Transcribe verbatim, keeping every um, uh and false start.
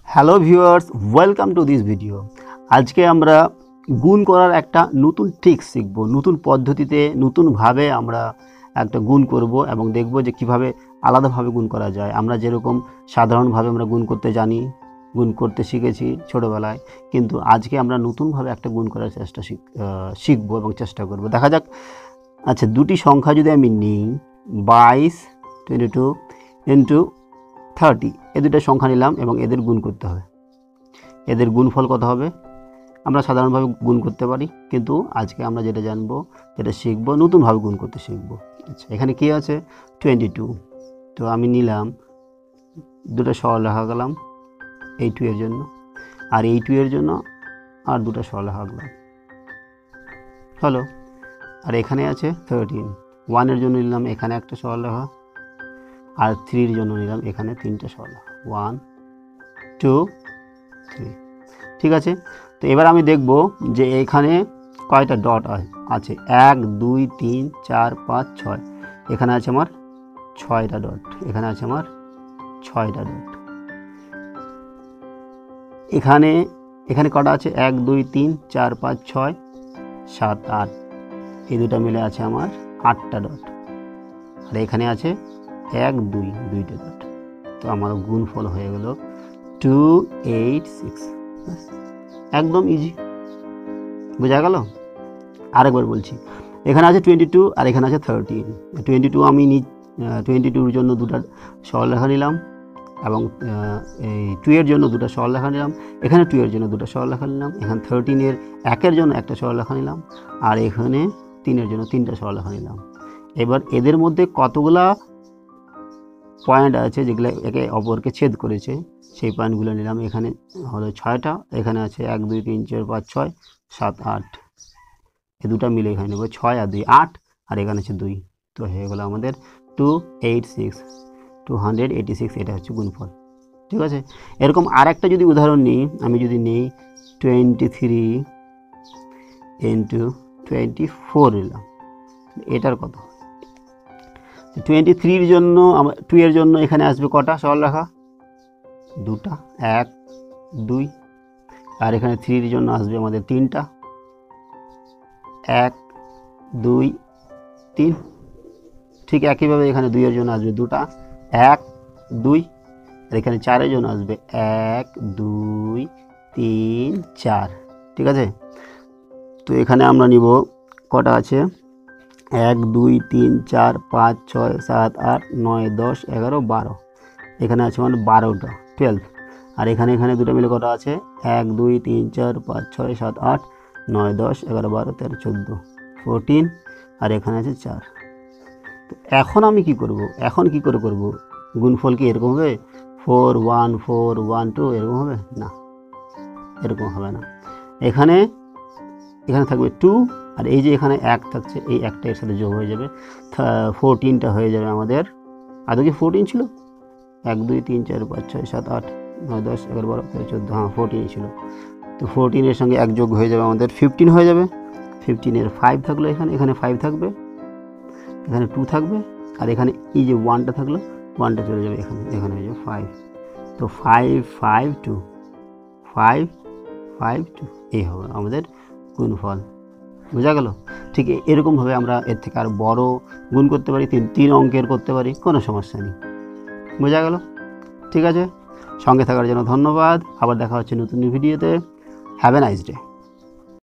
Hello viewers, welcome to this video. আজকে আমরা গুণ করার একটা নতুন ট্রিক শিখব, নতুন পদ্ধতিতে নতুনভাবে আমরা একটা গুণ করব এবং দেখব যে কিভাবে আলাদাভাবে গুণ করা যায়। আমরা যেরকম সাধারণভাবে আমরা গুণ করতে জানি, গুণ করতে শিখেছি ছোটোবেলায়, কিন্তু আজকে আমরা নতুনভাবে একটা গুণ করার চেষ্টা শিখব এবং চেষ্টা করব। দেখা যাক। আচ্ছা, দুটি সংখ্যা যদি আমি নিই, বাইশ টোয়েন্টি টু ইন্টু থার্টি, এ দুটো সংখ্যা নিলাম এবং এদের গুণ করতে হবে। এদের গুণফল কত হবে? আমরা সাধারণভাবে গুণ করতে পারি, কিন্তু আজকে আমরা যেটা জানবো, যেটা শিখবো, নতুনভাবে গুণ করতে শিখবো। আচ্ছা, এখানে কী আছে? Twenty two. তো আমি নিলাম, দুটো সরলরেখা গেলাম এই টু এর জন্য, আর এই টু এর জন্য আর দুটো সরলরেখা গেলাম, হলো। আর এখানে আছে থার্টিন, ওয়ানের জন্য নিলাম এখানে একটা সরলরেখা, আর থ্রির জন্য নিলাম এখানে তিনটে সরলরেখা, ওয়ান টু থ্রি। ঠিক আছে। তো এবার আমি দেখব যে এখানে কয়টা ডট আছে। এক দুই তিন চার পাঁচ ছয়, এখানে আছে আমার ছয়টা ডট, এখানে আছে আমার ছয়টা ডট। এখানে এখানে কটা আছে? এক দুই তিন চার পাঁচ ছয় সাত আট, এই দুটো মিলে আছে আমার আটটা ডট। আর এখানে আছে এক দুই, দুইটা ডট। তো আমার গুণফল হয়ে গেল টু এইট সিক্স। একদম ইজি, বোঝা গেল? আরেকবার বলছি, এখানে আছে টোয়েন্টি টু আর এখানে আছে থার্টিন। টোয়েন্টি টু আমি নি টোয়েন্টি টুর জন্য দুটো সরলরেখা নিলাম, এবং এই টু এর জন্য দুটো সরলরেখা নিলাম, এখানে টু এর জন্য দুটো সরলরেখা নিলাম, এখানে থার্টিনের একের জন্য একটা সরলরেখা নিলাম, আর এখানে তিনের জন্য তিনটা সরলরেখা নিলাম। এবার এদের মধ্যে কতগুলা পয়েন্ট আছে যেগুলো একে অপরকে ছেদ করেছে, সেই পয়েন্টগুলো নিলাম। এখানে হলো ছয়টা, এখানে আছে এক দুই তিন চার পাঁচ ছয় সাত আট, এ দুটো মিলে এখানে নেব, ছয় আর দুই আট, আর এখানে আছে দুই। তো হয়ে গেলো আমাদের two eight six, two hundred eighty six. এটা হচ্ছে গুণফল। ঠিক আছে। এরকম আর একটা যদি উদাহরণ নিই, আমি যদি নিই twenty three into twenty four নিলাম, এটার কত? টোয়েন্টি থ্রির জন্য আমার টু এর জন্য এখানে আসবে কটা সরলরেখা? দুটা, এক দুই। আর এখানে থ্রির জন্য আসবে আমাদের তিনটা, এক দুই তিন। ঠিক একইভাবে এখানে দুইয়ের জন্য আসবে দুটা, এক দুই। আর এখানে চারের জন্য আসবে এক দুই তিন চার। ঠিক আছে। তো এখানে আমরা নিব কটা আছে? এক দুই তিন চার পাঁচ ছয় সাত আট নয় দশ এগারো বারো, এখানে আছে মানে বারোটা, টুয়েলভ। আর এখানে এখানে দুটো মিলে কটা আছে? এক দুই তিন চার পাঁচ ছয় সাত আট নয় দশ এগারো বারো তেরো চোদ্দো, ফোরটিন। আর এখানে আছে চার। তো এখন আমি কি করব? এখন কি করে করব? গুণফল কি এরকম হবে? Four one four one two এরকম হবে? না, এরকম হবে না। এখানে এখানে থাকবে টু, আর এই যে এখানে এক থাকছে, এই একটা এর সাথে যোগ হয়ে যাবে, ফোরটিনটা হয়ে যাবে আমাদের। আদৌ কি ফোরটিন ছিল? এক দুই তিন চার পাঁচ ছয় সাত আট নয় দশ এগারো বারো তেরো চোদ্দো, হ্যাঁ ফোরটিন ছিল। তো ফোরটিনের সঙ্গে এক যোগ হয়ে যাবে আমাদের ফিফটিন হয়ে যাবে। ফিফটিনের ফাইভ থাকলো এখানে, এখানে ফাইভ থাকবে, এখানে টু থাকবে, আর এখানে এই যে ওয়ানটা থাকলো, ওয়ানটা চলে যাবে এখানে, এখানে হয়ে যাবে ফাইভ। তো five five two, five five two, এই হবে আমাদের গুণফল। বোঝা গেল? ঠিক এরকমভাবে আমরা এর থেকে আরও বড় গুণ করতে পারি, তিন তিন অঙ্কের করতে পারি, কোনো সমস্যা নেই। বোঝা গেল? ঠিক আছে। সঙ্গে থাকার জন্য ধন্যবাদ। আবার দেখা হচ্ছে নতুন ভিডিওতে। Have a nice day.